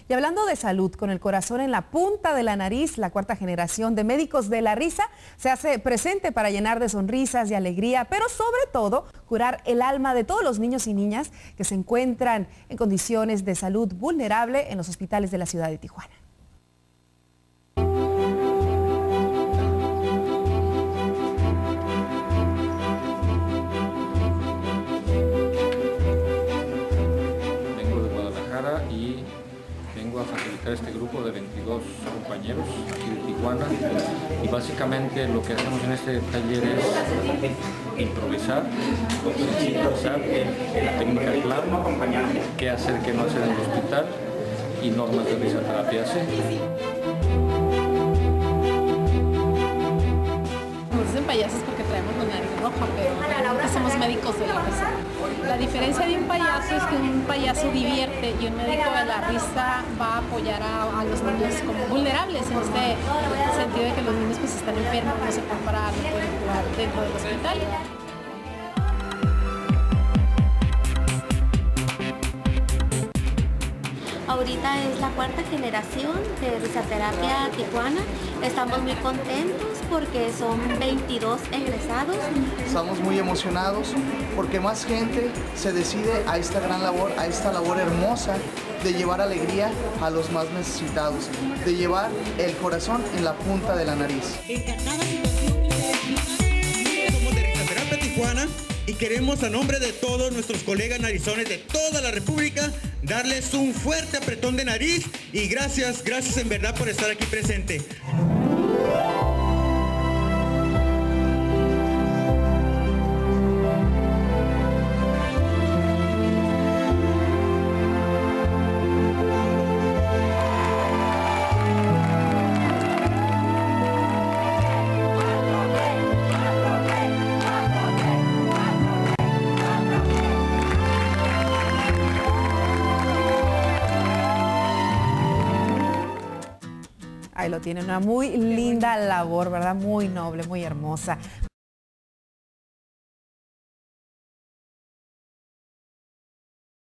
Y hablando de salud, con el corazón en la punta de la nariz, la cuarta generación de médicos de la risa se hace presente para llenar de sonrisas y alegría, pero sobre todo curar el alma de todos los niños y niñas que se encuentran en condiciones de salud vulnerable en los hospitales de la ciudad de Tijuana. Y vengo a facilitar este grupo de 22 compañeros aquí de Tijuana, y básicamente lo que hacemos en este taller es improvisar, sensibilizar la técnica de clown, qué hacer, qué no hacer en el hospital y normas de risoterapia. Nos dicen payasos porque traemos la nariz roja, pero realmente somos médicos de la risa. La diferencia de un payaso es que un payaso divierte y un médico de la risa va a apoyar a los niños como vulnerables, en este sentido de que los niños pues están enfermos, no se pueden parar, no pueden jugar dentro del hospital. Ahorita es la cuarta generación de risoterapia Tijuana. Estamos muy contentos porque son 22 egresados. Estamos muy emocionados porque más gente se decide a esta gran labor, a esta labor hermosa de llevar alegría a los más necesitados, de llevar el corazón en la punta de la nariz. Somos de Risoterapia Tijuana y queremos, a nombre de todos nuestros colegas narizones de toda la República, darles un fuerte apretón de nariz y gracias en verdad por estar aquí presente. Ahí lo tiene, una muy linda labor, ¿verdad? Muy noble, muy hermosa.